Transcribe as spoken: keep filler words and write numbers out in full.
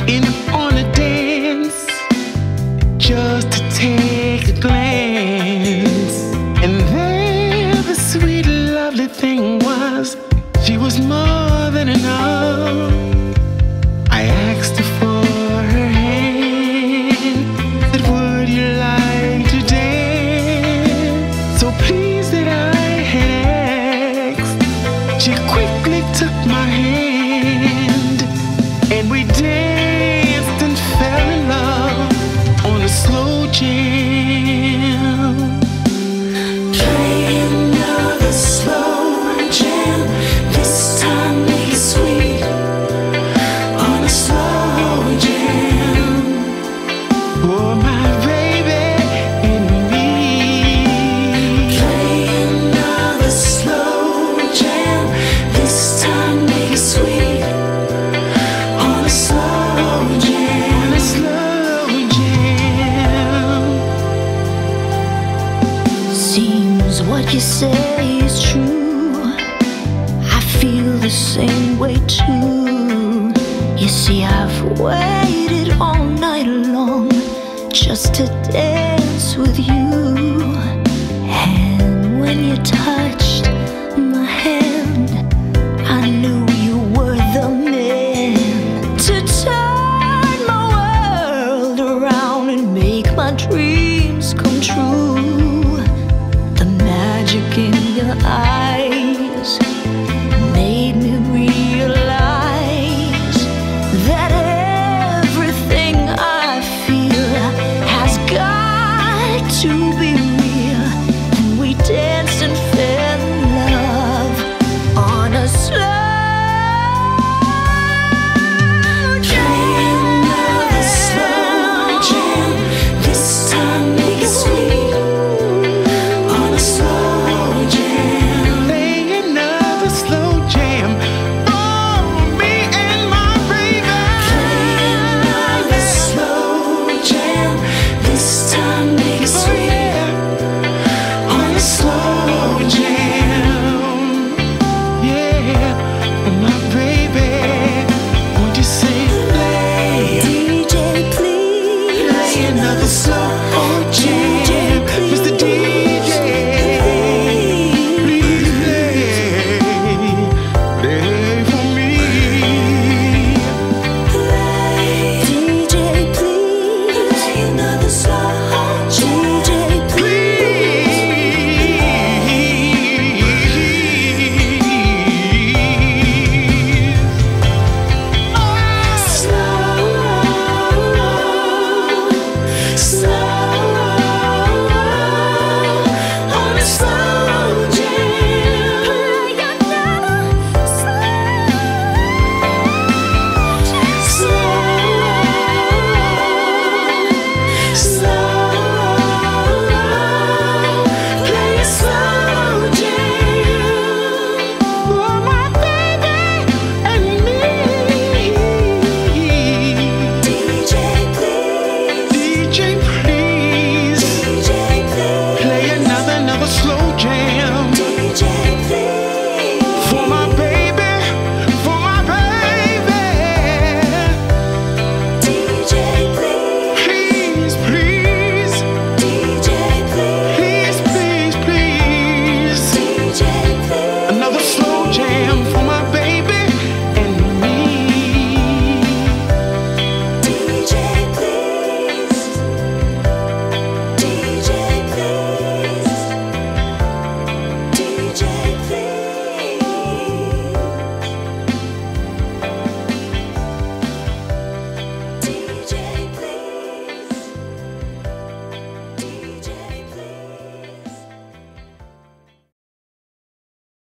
in on a dance just to take a glance. And there the sweet, lovely thing was, she was more than enough. I asked her for her hand, said, would you like to dance? So pleased that I had asked, she quickly took my hand, and we danced and fell in love on a slow jam. Play another slow jam, this time make it sweet, on a slow jam. For my baby and me. Play another slow jam, this time make it sweet, on a slow jam. On a slow jam. Seems what you say is true, I feel the same way too. You see, I've waited all night long just to dance with you. And when you touch